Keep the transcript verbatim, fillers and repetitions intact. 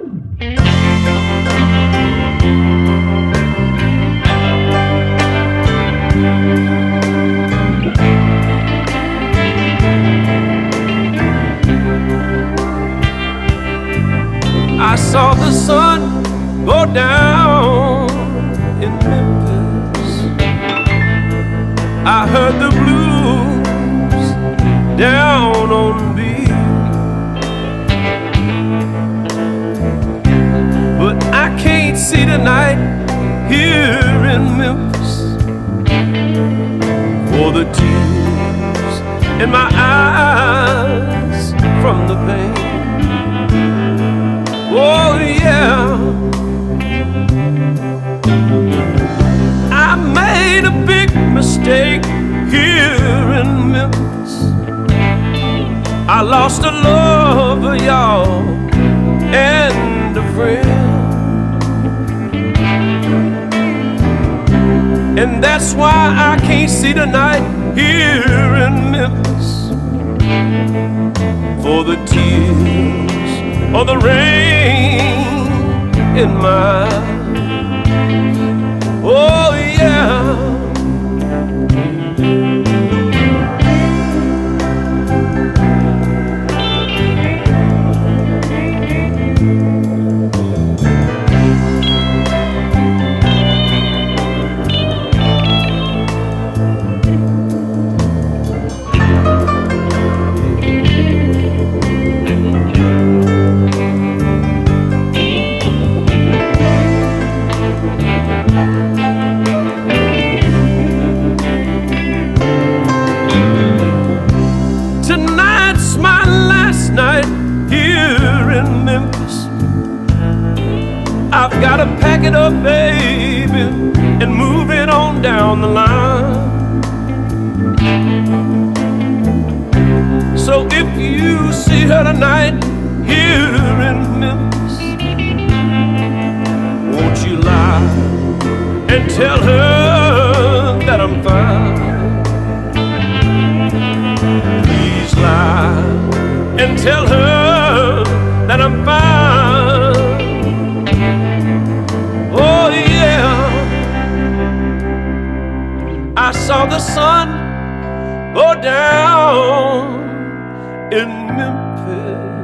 I saw the sun go down in Memphis. I heard the blues down on me. But I can't see the night here in Memphis for the tears in my eyes from the pain. Oh yeah, I made a big mistake here in Memphis. I lost a lover, y'all, and a friend. And that's why I can't see the night here in Memphis for the tears or the rain in my eyes. Oh yeah. Tonight's my last night here in Memphis. I've got to pack it up, baby, and move it on down the line. So if you see her tonight here in Memphis, won't you lie and tell her that I'm fine? Lie and tell her that I'm fine. Oh yeah, I saw the sun go down in Memphis.